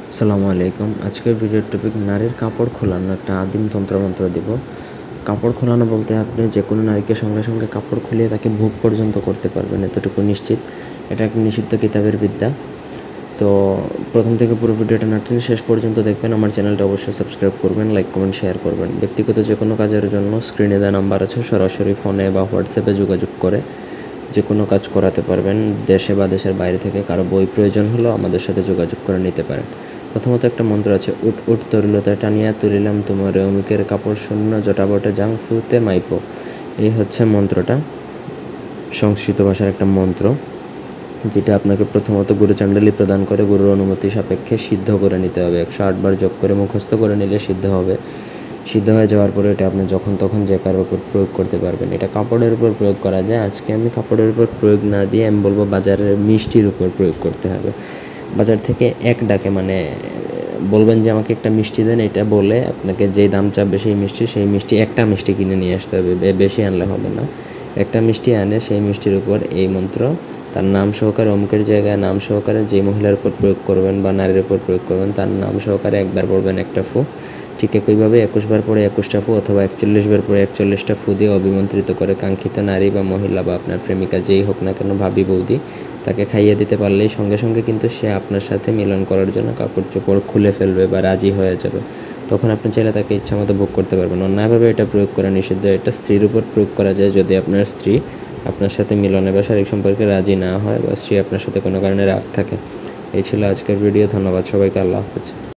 আসসালামু আলাইকুম। আজকের ভিডিওর টপিক নারীর কাপড় খোলানো একটা আদিম তন্ত্রমন্ত্র দিব। কাপড় খোলানো বলতে আপনি যে কোনো নারীকে সঙ্গে সঙ্গে কাপড় খুলিয়ে তাকে ভোগ পর্যন্ত করতে পারবেন, এতটুকু নিশ্চিত। এটা একটা নিষিদ্ধ কিতাবের বিদ্যা। তো প্রথম থেকে পুরো ভিডিওটা না টেনে শেষ পর্যন্ত দেখবেন। আমার চ্যানেলটা অবশ্যই সাবস্ক্রাইব করবেন, লাইক কমেন্ট শেয়ার করবেন। ব্যক্তিগত যে কোনো কাজের জন্য স্ক্রিনে দেওয়া নাম্বার আছে, সরাসরি ফোনে বা হোয়াটসঅ্যাপে যোগাযোগ করে যে কোনো কাজ করাতে পারবেন। দেশে বা দেশের বাইরে থেকে কারো বই প্রয়োজন হলেও আমাদের সাথে যোগাযোগ করে নিতে পারেন। প্রথমত একটা মন্ত্র আছে, উট উট তরিলতায় টানিয়া তুলিলাম তোমার অমুকের কাপড় শূন্য জটাবটে জাং ফুতে মাইপো। এই হচ্ছে মন্ত্রটা, সংস্কৃত ভাষার একটা মন্ত্র, যেটা আপনাকে প্রথমত গুরুচাণ্ডালি প্রদান করে গুরুর অনুমতি সাপেক্ষে সিদ্ধ করে নিতে হবে। 108 বার যোগ করে মুখস্থ করে নিলে সিদ্ধ হবে। সিদ্ধ হয়ে যাওয়ার পরে এটা আপনি যখন তখন যে কারোর উপর প্রয়োগ করতে পারবেন। এটা কাপড়ের উপর প্রয়োগ করা যায়। আজকে আমি কাপড়ের উপর প্রয়োগ না দিয়ে আমি বলবো বাজারের মিষ্টির উপর প্রয়োগ করতে হবে। বাজার থেকে এক ডাকে বলবেন যে আমাকে একটা মিষ্টি দেন, এটা বলে আপনাকে যেই দাম চাবে সেই মিষ্টি একটা মিষ্টি কিনে নিয়ে আসতে হবে, বেশি আনলে হবে না। একটা মিষ্টি আনে সেই মিষ্টির উপর এই মন্ত্র তার নাম সহকারে অমুকের জায়গায় নাম সহকারে যে মহিলার উপর প্রয়োগ করবেন বা নারীর উপর প্রয়োগ করবেন তার নাম সহকারে একবার পড়বেন একটা ফু। ঠিক একইভাবে 21 বার পরে 21টা ফু অথবা 41 বার পরে 41টা ফু দিয়ে অভিমন্ত্রিত করে কাঙ্ক্ষিত নারী বা মহিলা বা আপনার প্রেমিকা যেই হোক না কেন, ভাবি বৌদি, তাকে খাইয়ে দিতে পারলেই সঙ্গে সঙ্গে কিন্তু সে আপনার সাথে মিলন করার জন্য কাপড় চোপড় খুলে ফেলবে বা রাজি হয়ে যাবে। তখন আপনি চাইলে তাকে ইচ্ছামতো ভোগ করতে পারবেন। অন্যায়ভাবে এটা প্রয়োগ করা নিষিদ্ধ। এটা স্ত্রীর উপর প্রয়োগ করা যায় যদি আপনার স্ত্রী আপনার সাথে মিলনে বা শারীরিক সম্পর্কে রাজি না হয় বা স্ত্রী আপনার সাথে কোনো কারণে রাগ থাকে। এই ছিল আজকের ভিডিও। ধন্যবাদ সবাইকে। আল্লাহ হাফেজ।